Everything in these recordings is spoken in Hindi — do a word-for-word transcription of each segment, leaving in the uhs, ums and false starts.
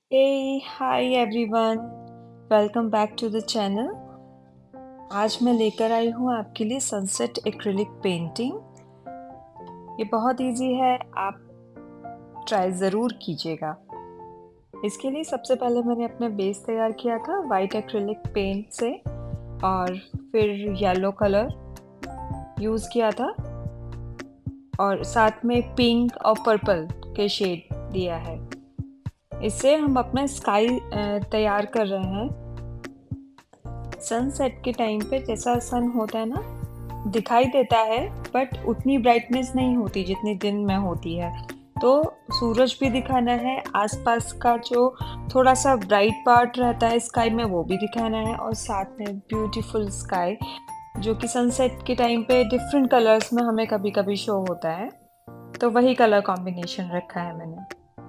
Hey, hi everyone. Welcome back to the channel. आज मैं लेकर आई हूँ आपके लिए सनसेट एक्रिलिक पेंटिंग। ये बहुत इजी है, आप ट्राई ज़रूर कीजिएगा। इसके लिए सबसे पहले मैंने अपना बेस तैयार किया था वाइट एक्रिलिक पेंट से, और फिर येलो कलर यूज़ किया था और साथ में पिंक और पर्पल के शेड दिया है। इससे हम अपना स्काई तैयार कर रहे हैं। सनसेट के टाइम पे जैसा सन होता है ना, दिखाई देता है, बट उतनी ब्राइटनेस नहीं होती जितनी दिन में होती है। तो सूरज भी दिखाना है, आसपास का जो थोड़ा सा ब्राइट पार्ट रहता है स्काई में वो भी दिखाना है, और साथ में ब्यूटीफुल स्काई जो कि सनसेट के टाइम पे डिफरेंट कलर्स में हमें कभी कभी शो होता है। तो वही कलर कॉम्बिनेशन रखा है मैंने।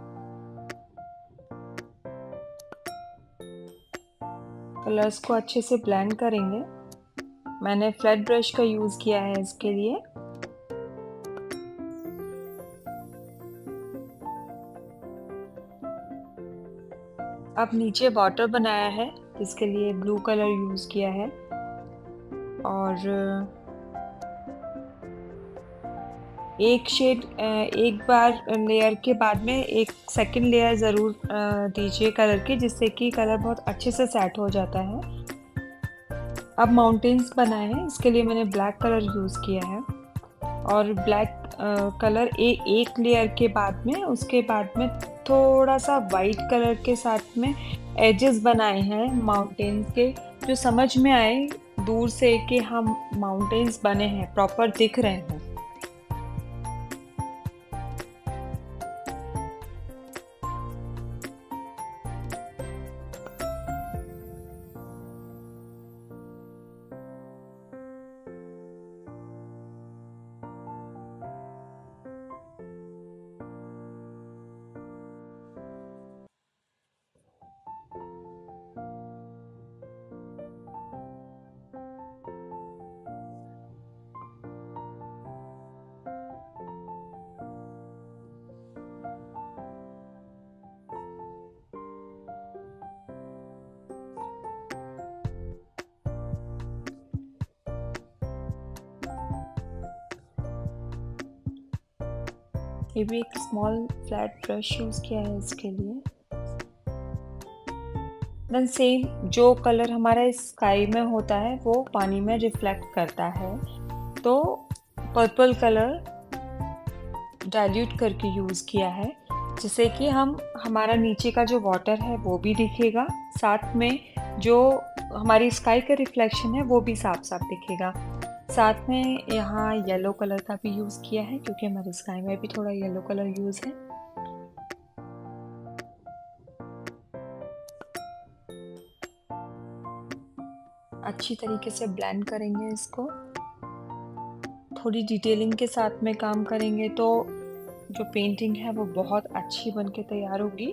कलर्स को अच्छे से ब्लेंड करेंगे। मैंने फ्लैट ब्रश का यूज़ किया है इसके लिए। अब नीचे वाटर बनाया है, इसके लिए ब्लू कलर यूज़ किया है, और एक शेड एक बार लेयर के बाद में एक सेकंड लेयर ज़रूर दीजिए कलर की, जिससे कि कलर बहुत अच्छे से सेट हो जाता है। अब माउंटेन्स बनाए हैं, इसके लिए मैंने ब्लैक कलर यूज़ किया है, और ब्लैक कलर ए, एक लेयर के बाद में उसके बाद में थोड़ा सा वाइट कलर के साथ में एजेस बनाए हैं माउंटेन्स के, जो समझ में आए दूर से कि हम माउंटेन्स बने हैं, प्रॉपर दिख रहे हैं। ये भी एक स्मॉल फ्लैट ब्रश यूज़ किया है इसके लिए। देन सेम जो कलर हमारा स्काई में होता है वो पानी में रिफ्लेक्ट करता है, तो पर्पल कलर डाइल्यूट करके यूज़ किया है, जिससे कि हम हमारा नीचे का जो वाटर है वो भी दिखेगा, साथ में जो हमारी स्काई का रिफ्लेक्शन है वो भी साफ साफ दिखेगा। साथ में यहाँ येलो कलर का भी यूज़ किया है, क्योंकि हमारे स्काई में भी थोड़ा येलो कलर यूज़ है। अच्छी तरीके से ब्लेंड करेंगे इसको, थोड़ी डिटेलिंग के साथ में काम करेंगे तो जो पेंटिंग है वो बहुत अच्छी बन के तैयार होगी।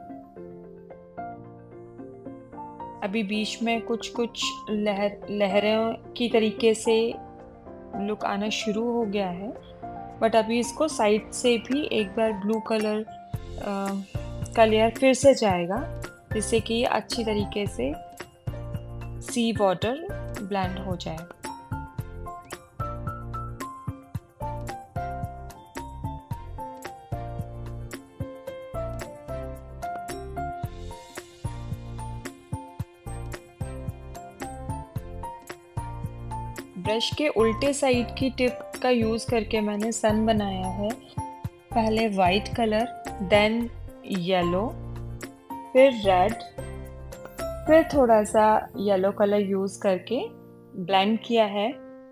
अभी बीच में कुछ कुछ लहर लहरों की तरीके से लुक आना शुरू हो गया है, बट अभी इसको साइड से भी एक बार ब्लू कलर का लेयर फिर से जाएगा, जिससे कि अच्छी तरीके से सी वाटर ब्लेंड हो जाए। ब्रश के उल्टे साइड की टिप का यूज़ करके मैंने सन बनाया है। पहले वाइट कलर, देन येलो, फिर रेड, फिर थोड़ा सा येलो कलर यूज़ करके ब्लेंड किया है।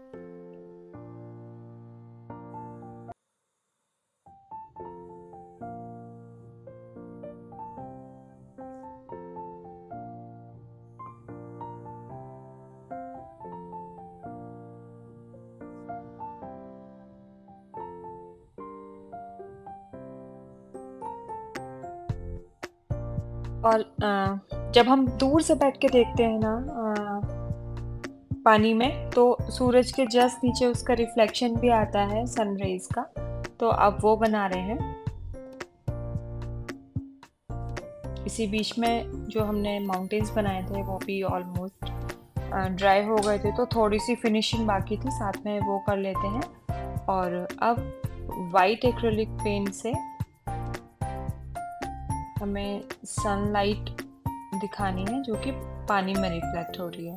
और अ, जब हम दूर से बैठ के देखते हैं ना अ, पानी में, तो सूरज के जस्ट नीचे उसका रिफ्लेक्शन भी आता है सनराइज का, तो अब वो बना रहे हैं। इसी बीच में जो हमने माउंटेन्स बनाए थे वो भी ऑलमोस्ट ड्राई हो गए थे, तो थोड़ी सी फिनिशिंग बाकी थी, साथ में वो कर लेते हैं। और अब वाइट एक्रिलिक पेंट से हमें सनलाइट दिखानी है जो कि पानी में रिफ्लेक्ट हो रही है।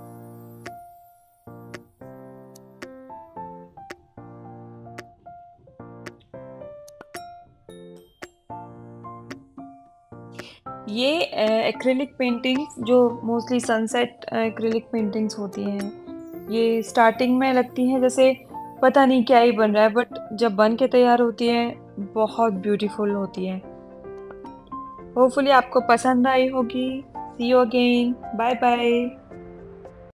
ये एक्रिलिक पेंटिंग्स जो मोस्टली सनसेट एक्रिलिक पेंटिंग्स होती हैं, ये स्टार्टिंग में लगती हैं जैसे पता नहीं क्या ही बन रहा है, बट जब बन के तैयार होती हैं बहुत ब्यूटीफुल होती हैं। होपफुली आपको पसंद आई होगी। See you again, bye bye.